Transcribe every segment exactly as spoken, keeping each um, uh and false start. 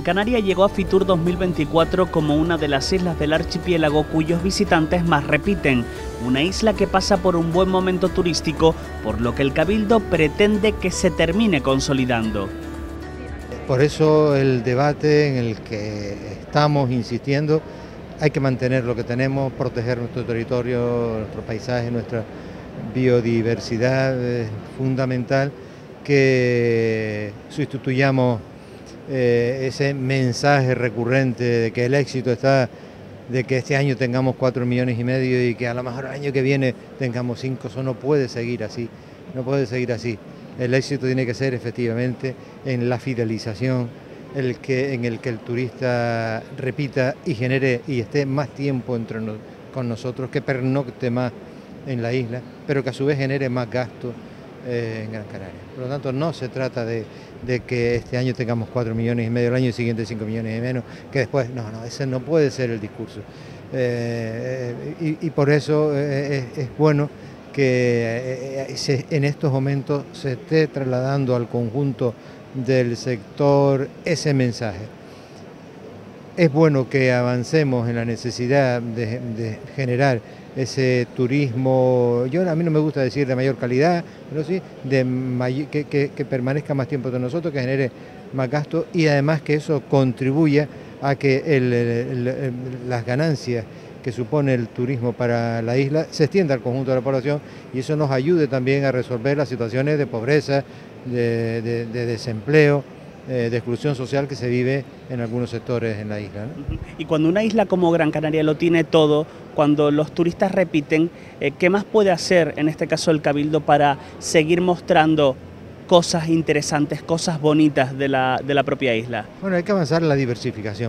Canaria llegó a Fitur dos mil veinticuatro como una de las islas del archipiélago cuyos visitantes más repiten, una isla que pasa por un buen momento turístico, por lo que el Cabildo pretende que se termine consolidando. Por eso el debate en el que estamos insistiendo, hay que mantener lo que tenemos, proteger nuestro territorio, nuestro paisaje, nuestra biodiversidad, es fundamental que sustituyamos eh, ese mensaje recurrente de que el éxito está, de que este año tengamos cuatro millones y medio y que a lo mejor el año que viene tengamos cinco. Eso no puede seguir así, no puede seguir así. El éxito tiene que ser efectivamente en la fidelización, el que, en el que el turista repita y genere y esté más tiempo entre no, con nosotros, que pernocte más en la isla, pero que a su vez genere más gasto eh, en Gran Canaria. Por lo tanto, no se trata de, de que este año tengamos cuatro millones y medio, el año siguiente cinco millones y menos, que después, no, no, ese no puede ser el discurso. Eh, y, y por eso eh, es, es bueno que eh, se, en estos momentos se esté trasladando al conjunto del sector ese mensaje. Es bueno que avancemos en la necesidad de, de generar ese turismo, yo a mí no me gusta decir de mayor calidad, pero sí de may, que, que, que permanezca más tiempo con nosotros, que genere más gasto y además que eso contribuya a que el, el, el, las ganancias que supone el turismo para la isla se extienda al conjunto de la población y eso nos ayude también a resolver las situaciones de pobreza, de, de, de desempleo, eh, de exclusión social que se vive en algunos sectores en la isla, ¿no? Y cuando una isla como Gran Canaria lo tiene todo, cuando los turistas repiten, eh, ¿qué más puede hacer en este caso el Cabildo para seguir mostrando cosas interesantes, cosas bonitas de la, de la propia isla? Bueno, hay que avanzar en la diversificación.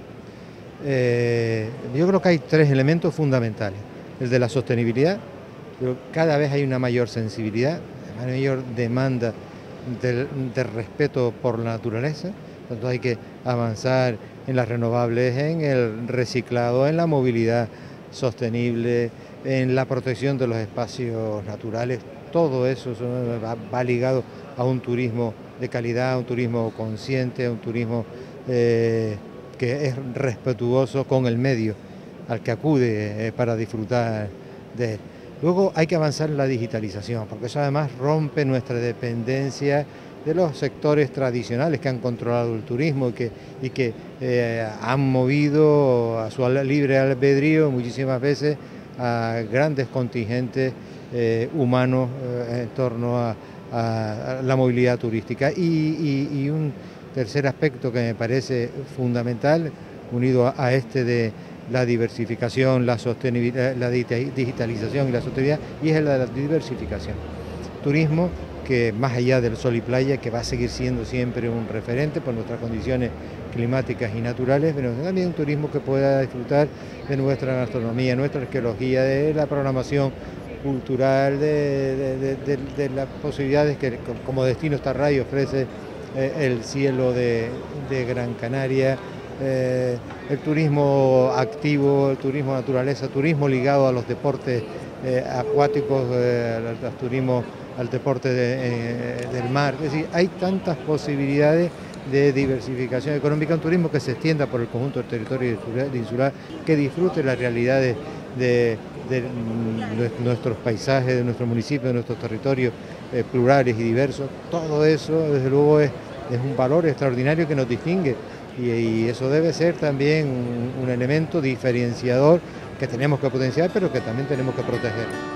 Eh, yo creo que hay tres elementos fundamentales. El de la sostenibilidad, pero cada vez hay una mayor sensibilidad, una mayor demanda del, del respeto por la naturaleza, entonces hay que avanzar en las renovables, en el reciclado, en la movilidad sostenible, en la protección de los espacios naturales. Todo eso va, va ligado a un turismo de calidad, a un turismo consciente, a un turismo eh, que es respetuoso con el medio al que acude eh, para disfrutar de él. Luego hay que avanzar en la digitalización, porque eso además rompe nuestra dependencia de los sectores tradicionales que han controlado el turismo y que, y que eh, han movido a su libre albedrío muchísimas veces a grandes contingentes eh, humanos eh, en torno a, a, a la movilidad turística. Y, y, y un tercer aspecto que me parece fundamental, unido a, a este de la diversificación, la sostenibilidad, la digitalización y la sostenibilidad, y es la diversificación. Turismo que más allá del sol y playa, que va a seguir siendo siempre un referente por nuestras condiciones climáticas y naturales, pero también un turismo que pueda disfrutar de nuestra gastronomía, nuestra arqueología, de la programación cultural, de, de, de, de, de las posibilidades que como destino Starray ofrece eh, el cielo de, de Gran Canaria, eh, el turismo activo, el turismo naturaleza, turismo ligado a los deportes eh, acuáticos, eh, al, al turismo, al deporte de, eh, del mar. Es decir, hay tantas posibilidades de diversificación económica, un turismo que se extienda por el conjunto del territorio insular, que disfrute las realidades de, de, de nuestros paisajes, de nuestros municipios, de nuestros territorios eh, plurales y diversos. Todo eso, desde luego, es, es un valor extraordinario que nos distingue y, y eso debe ser también un, un elemento diferenciador que tenemos que potenciar, pero que también tenemos que proteger.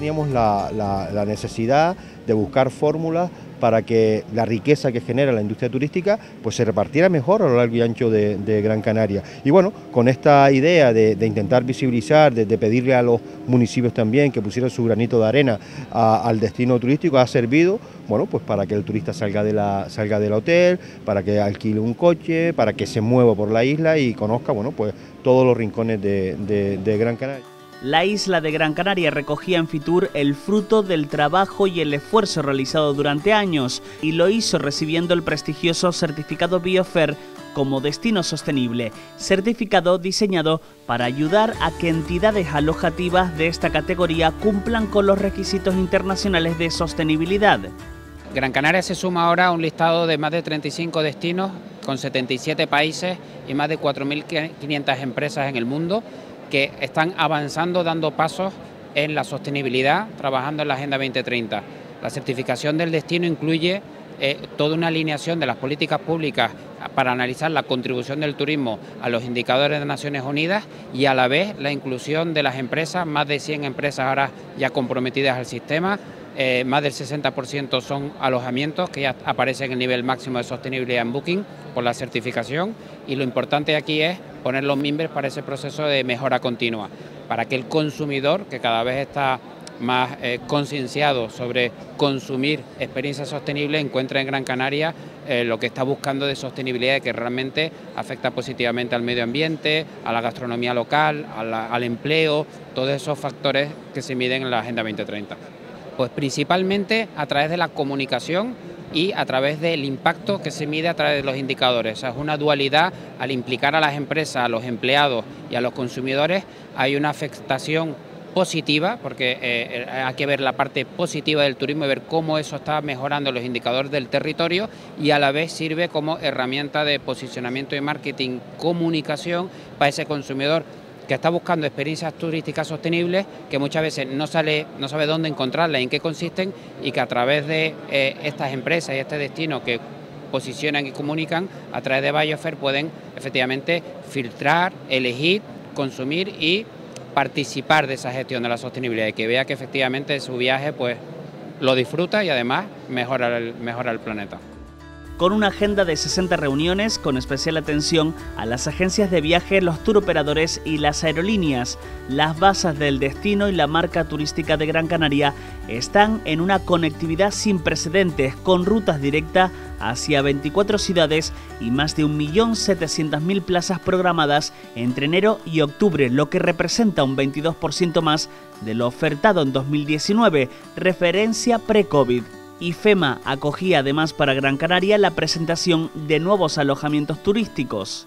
teníamos la, la, la necesidad de buscar fórmulas para que la riqueza que genera la industria turística pues se repartiera mejor a lo largo y ancho de, de Gran Canaria. Y bueno, con esta idea de, de intentar visibilizar, de, de pedirle a los municipios también que pusieran su granito de arena a, al destino turístico, ha servido bueno, pues para que el turista salga, de la, salga del hotel, para que alquile un coche, para que se mueva por la isla y conozca bueno, pues todos los rincones de, de, de Gran Canaria. La isla de Gran Canaria recogía en Fitur el fruto del trabajo y el esfuerzo realizado durante años y lo hizo recibiendo el prestigioso certificado Biofer como destino sostenible, certificado diseñado para ayudar a que entidades alojativas de esta categoría cumplan con los requisitos internacionales de sostenibilidad. Gran Canaria se suma ahora a un listado de más de treinta y cinco destinos con setenta y siete países y más de cuatro mil quinientas empresas en el mundo que están avanzando, dando pasos en la sostenibilidad, trabajando en la Agenda veinte treinta. La certificación del destino incluye eh, toda una alineación de las políticas públicas para analizar la contribución del turismo a los indicadores de Naciones Unidas y a la vez la inclusión de las empresas, más de cien empresas ahora ya comprometidas al sistema. Eh, más del sesenta por ciento son alojamientos que ya aparecen en el nivel máximo de sostenibilidad en Booking por la certificación, y lo importante aquí es poner los mimbres para ese proceso de mejora continua, para que el consumidor, que cada vez está más eh, concienciado sobre consumir experiencias sostenibles, encuentre en Gran Canaria eh, lo que está buscando de sostenibilidad, que realmente afecta positivamente al medio ambiente, a la gastronomía local, a la, al empleo, todos esos factores que se miden en la Agenda veinte treinta. Pues principalmente a través de la comunicación y a través del impacto que se mide a través de los indicadores. O sea, es una dualidad. Al implicar a las empresas, a los empleados y a los consumidores, hay una afectación positiva, porque eh, hay que ver la parte positiva del turismo y ver cómo eso está mejorando los indicadores del territorio, y a la vez sirve como herramienta de posicionamiento y marketing, comunicación para ese consumidor que está buscando experiencias turísticas sostenibles, que muchas veces no, sale, no sabe dónde encontrarlas y en qué consisten, y que a través de eh, estas empresas y este destino que posicionan y comunican, a través de Biofer pueden efectivamente filtrar, elegir, consumir y participar de esa gestión de la sostenibilidad, y que vea que efectivamente su viaje pues lo disfruta y además mejora el, mejora el planeta. Con una agenda de sesenta reuniones con especial atención a las agencias de viaje, los turoperadores y las aerolíneas, las bases del destino y la marca turística de Gran Canaria están en una conectividad sin precedentes, con rutas directas hacia veinticuatro ciudades y más de un millón setecientas mil plazas programadas entre enero y octubre, lo que representa un veintidós por ciento más de lo ofertado en dos mil diecinueve, referencia pre-COVID. IFEMA acogía además para Gran Canaria la presentación de nuevos alojamientos turísticos.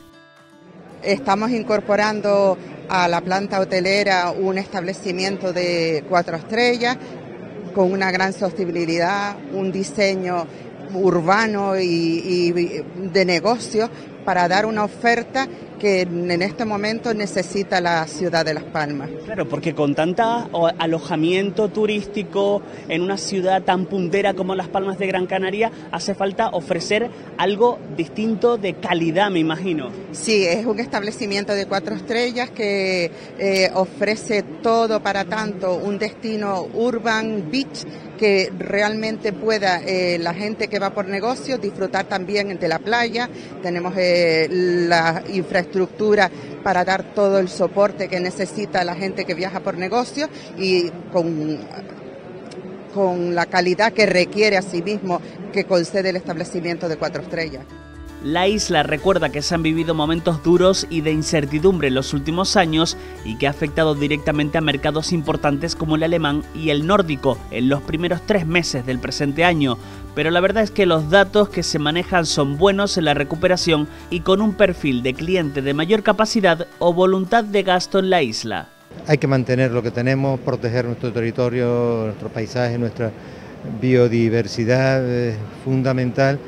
Estamos incorporando a la planta hotelera un establecimiento de cuatro estrellas con una gran sostenibilidad, un diseño urbano y, y de negocio para dar una oferta que en este momento necesita la ciudad de Las Palmas. Claro, porque con tanta alojamiento turístico en una ciudad tan puntera como Las Palmas de Gran Canaria, hace falta ofrecer algo distinto, de calidad, me imagino. Sí, es un establecimiento de cuatro estrellas que eh, ofrece todo para tanto un destino urban beach, que realmente pueda eh, la gente que va por negocio disfrutar también de la playa. Tenemos eh, la infraestructura para dar todo el soporte que necesita la gente que viaja por negocio, y con, con la calidad que requiere asimismo que concede el establecimiento de cuatro estrellas. La isla recuerda que se han vivido momentos duros y de incertidumbre en los últimos años, y que ha afectado directamente a mercados importantes como el alemán y el nórdico en los primeros tres meses del presente año. Pero la verdad es que los datos que se manejan son buenos en la recuperación y con un perfil de cliente de mayor capacidad o voluntad de gasto en la isla. Hay que mantener lo que tenemos, proteger nuestro territorio, nuestro paisaje, nuestra biodiversidad, es fundamental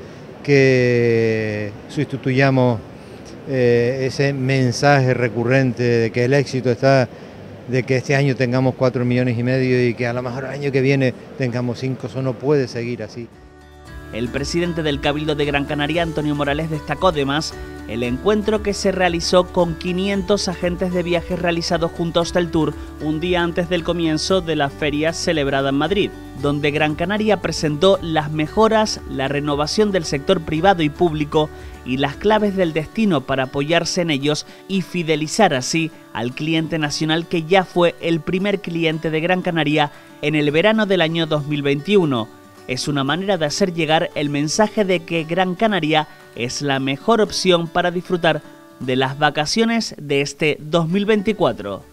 que sustituyamos eh, ese mensaje recurrente de que el éxito está, de que este año tengamos cuatro millones y medio y que a lo mejor el año que viene tengamos cinco. Eso no puede seguir así. El presidente del Cabildo de Gran Canaria, Antonio Morales, destacó además el encuentro que se realizó con quinientos agentes de viajes realizados junto a Hosteltour un día antes del comienzo de la feria celebrada en Madrid, donde Gran Canaria presentó las mejoras, la renovación del sector privado y público y las claves del destino para apoyarse en ellos y fidelizar así al cliente nacional que ya fue el primer cliente de Gran Canaria en el verano del año dos mil veintiuno. Es una manera de hacer llegar el mensaje de que Gran Canaria es la mejor opción para disfrutar de las vacaciones de este dos mil veinticuatro.